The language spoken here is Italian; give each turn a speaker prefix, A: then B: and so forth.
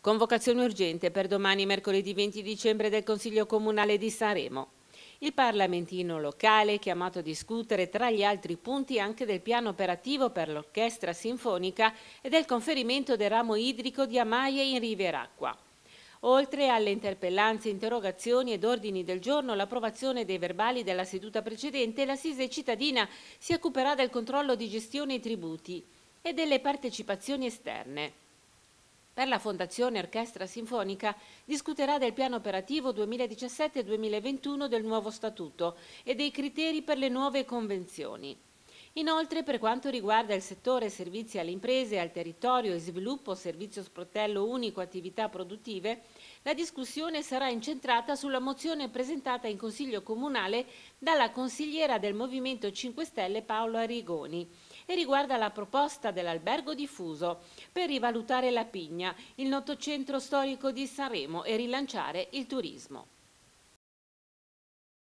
A: Convocazione urgente per domani mercoledì 20 dicembre del Consiglio Comunale di Sanremo. Il parlamentino locale è chiamato a discutere tra gli altri punti anche del piano operativo per l'orchestra sinfonica e del conferimento del ramo idrico di Amaie in Riveracqua. Oltre alle interpellanze, interrogazioni ed ordini del giorno, l'approvazione dei verbali della seduta precedente, l'assise cittadina si occuperà del controllo di gestione e tributi e delle partecipazioni esterne. Per la Fondazione Orchestra Sinfonica discuterà del piano operativo 2017-2021 del nuovo statuto e dei criteri per le nuove convenzioni. Inoltre, per quanto riguarda il settore servizi alle imprese, al territorio e sviluppo servizio sportello unico attività produttive, la discussione sarà incentrata sulla mozione presentata in Consiglio Comunale dalla consigliera del Movimento 5 Stelle Paola Arrigoni e riguarda la proposta dell'Albergo Diffuso per rivalutare la Pigna, il noto centro storico di Sanremo, e rilanciare il turismo.